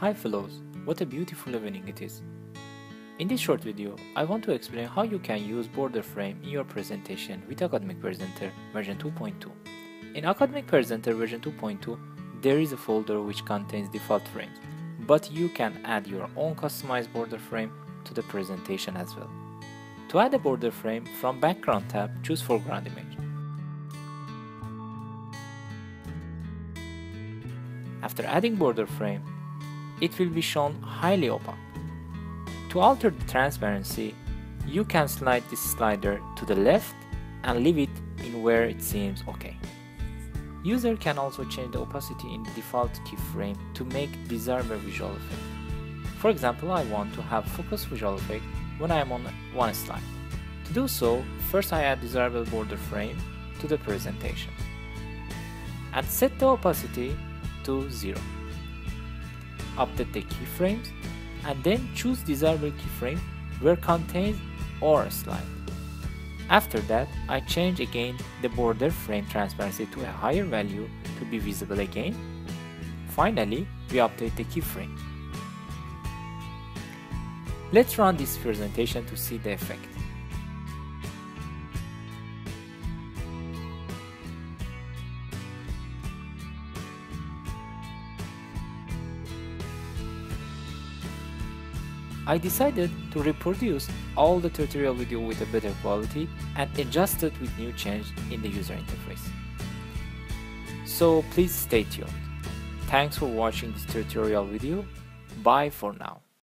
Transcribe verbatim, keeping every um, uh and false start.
Hi fellows, what a beautiful evening it is. In this short video, I want to explain how you can use Borderframe in your presentation with Academic Presenter version two point two. In Academic Presenter version two point two, there is a folder which contains default frames, but you can add your own customized border frame to the presentation as well. To add a border frame, from Background tab, choose Foreground Image. After adding border frame, it will be shown highly opaque. To alter the transparency, you can slide this slider to the left and leave it in where it seems okay. User can also change the opacity in the default keyframe to make desirable visual effect. For example, I want to have focus visual effect when I am on one slide. To do so, first I add desirable border frame to the presentation and set the opacity to zero. Update the keyframes and then choose desirable keyframe where contains or slide. After that, I change again the border frame transparency to a higher value to be visible again. Finally, we update the keyframe. Let's run this presentation to see the effect. I decided to reproduce all the tutorial video with a better quality and adjust it with new change in the user interface. So please stay tuned. Thanks for watching this tutorial video. Bye for now.